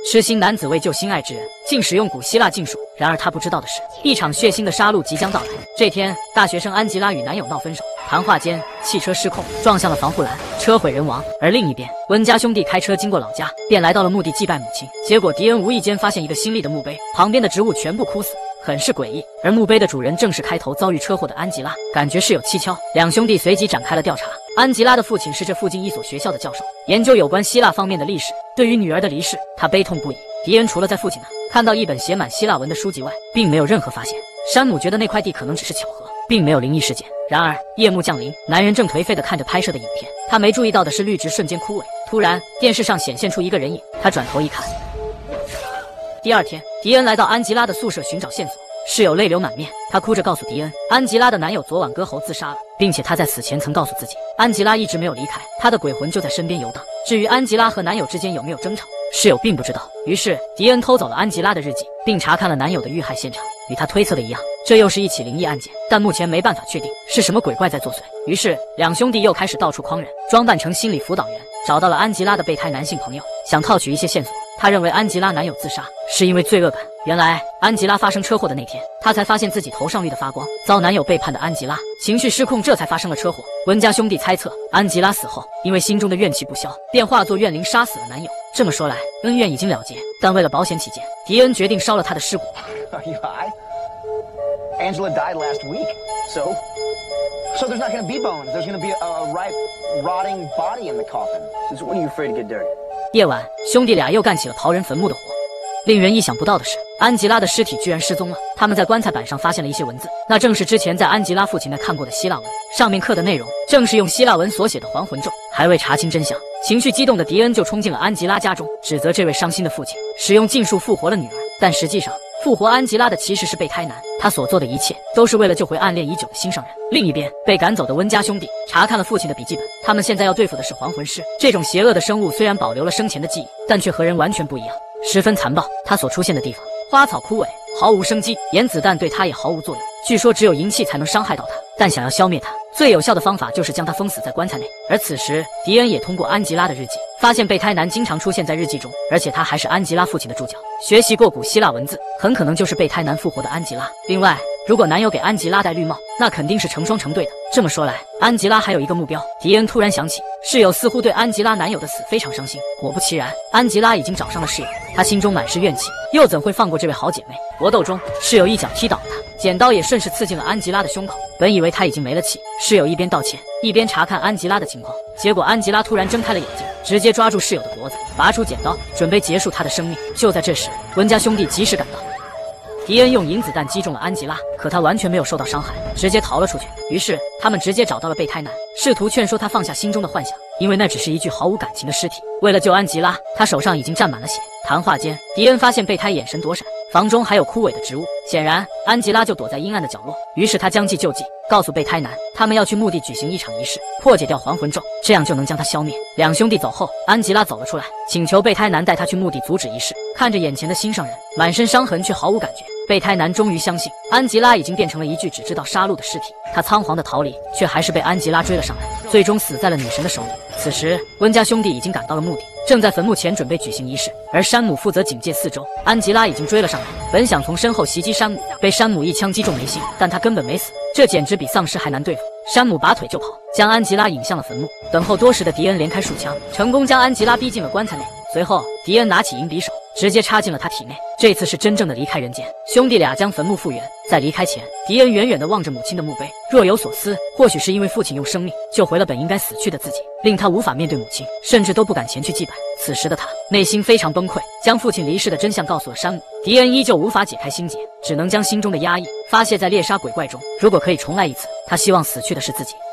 痴心男子为救心爱之人，竟使用古希腊禁术。然而他不知道的是，一场血腥的杀戮即将到来。这天，大学生安吉拉与男友闹分手，谈话间，汽车失控撞向了防护栏，车毁人亡。而另一边，温家兄弟开车经过老家，便来到了墓地祭拜母亲。结果迪恩无意间发现一个新立的墓碑，旁边的植物全部枯死，很是诡异。而墓碑的主人正是开头遭遇车祸的安吉拉，感觉事有蹊跷。两兄弟随即展开了调查。安吉拉的父亲是这附近一所学校的教授，研究有关希腊方面的历史。对于女儿的离世，他悲痛不已。迪恩除了在父亲那看到一本写满希腊文的书籍外，并没有任何发现。山姆觉得那块地可能只是巧合，并没有灵异事件。然而夜幕降临，男人正颓废地看着拍摄的影片，他没注意到的是绿植瞬间枯萎。突然，电视上显现出一个人影，他转头一看。第二天，迪恩来到安吉拉的宿舍寻找线索。室友泪流满面，他哭着告诉迪恩，安吉拉的男友昨晚割喉自杀了，并且他在死前曾告诉自己，安吉拉一直没有离开，他的鬼魂就在身边游荡。至于安吉拉和男友之间有没有争吵，室友并不知道。于是迪恩偷走了安吉拉的日记，并查看了男友的遇害现场。与他推测的一样，这又是一起灵异案件，但目前没办法确定是什么鬼怪在作祟。于是两兄弟又开始到处诓人，装扮成心理辅导员，找到了安吉拉的备胎男性朋友，想套取一些线索。他认为安吉拉男友自杀是因为罪恶感。原来安吉拉发生车祸的那天，他才发现自己头上绿的发光，遭男友背叛的安吉拉情绪失控，这才发生了车祸。温家兄弟猜测，安吉拉死后因为心中的怨气不消，便化作怨灵杀死了男友。这么说来，恩怨已经了结，但为了保险起见，迪恩决定烧了他的尸骨。 Angela died last week, so there's not going to be bones. There's going to be a ripe, rotting body in the coffin. So what are you afraid to get dirty? 夜晚，兄弟俩又干起了刨人坟墓的活。令人意想不到的是，安吉拉的尸体居然失踪了。他们在棺材板上发现了一些文字，那正是之前在安吉拉父亲那看过的希腊文，上面刻的内容正是用希腊文所写的还魂咒。还未查清真相，情绪激动的迪恩就冲进了安吉拉家中，指责这位伤心的父亲使用禁术复活了女儿。但实际上，复活安吉拉的其实是备胎男，他所做的一切都是为了救回暗恋已久的心上人。另一边，被赶走的温家兄弟查看了父亲的笔记本，他们现在要对付的是还魂师。这种邪恶的生物虽然保留了生前的记忆，但却和人完全不一样，十分残暴。他所出现的地方，花草枯萎，毫无生机，盐子弹对他也毫无作用。据说只有银器才能伤害到他，但想要消灭他，最有效的方法就是将他封死在棺材内。而此时，迪恩也通过安吉拉的日记，发现备胎男经常出现在日记中，而且他还是安吉拉父亲的助教，学习过古希腊文字，很可能就是备胎男复活的安吉拉。另外，如果男友给安吉拉戴绿帽，那肯定是成双成对的。这么说来，安吉拉还有一个目标。迪恩突然想起，室友似乎对安吉拉男友的死非常伤心。果不其然，安吉拉已经找上了室友，她心中满是怨气，又怎会放过这位好姐妹？搏斗中，室友一脚踢倒了她，剪刀也顺势刺进了安吉拉的胸口。本以为她已经没了气，室友一边道歉，一边查看安吉拉的情况。结果安吉拉突然睁开了眼睛，直接抓住室友的脖子，拔出剪刀，准备结束她的生命。就在这时，温家兄弟及时赶到。迪恩用银子弹击中了安吉拉，可他完全没有受到伤害，直接逃了出去。于是他们直接找到了备胎男，试图劝说他放下心中的幻想，因为那只是一具毫无感情的尸体。为了救安吉拉，他手上已经沾满了血。谈话间，迪恩发现备胎眼神躲闪，房中还有枯萎的植物，显然安吉拉就躲在阴暗的角落。于是他将计就计，告诉备胎男，他们要去墓地举行一场仪式，破解掉还魂咒，这样就能将他消灭。两兄弟走后，安吉拉走了出来，请求备胎男带他去墓地阻止仪式。看着眼前的心上人，满身伤痕却毫无感觉，备胎男终于相信安吉拉已经变成了一具只知道杀戮的尸体。他仓皇的逃离，却还是被安吉拉追了上来，最终死在了女神的手里。此时温家兄弟已经赶到了墓地，正在坟墓前准备举行仪式，而山姆负责警戒四周。安吉拉已经追了上来，本想从身后袭击山姆，被山姆一枪击中眉心，但他根本没死，这简直比丧尸还难对付。山姆拔腿就跑，将安吉拉引向了坟墓。等候多时的迪恩连开数枪，成功将安吉拉逼进了棺材内。随后迪恩拿起银匕首，直接插进了他体内，这次是真正的离开人间。兄弟俩将坟墓复原，在离开前，迪恩远远地望着母亲的墓碑，若有所思。或许是因为父亲用生命救回了本应该死去的自己，令他无法面对母亲，甚至都不敢前去祭拜。此时的他内心非常崩溃，将父亲离世的真相告诉了山姆。迪恩依旧无法解开心结，只能将心中的压抑发泄在猎杀鬼怪中。如果可以重来一次，他希望死去的是自己。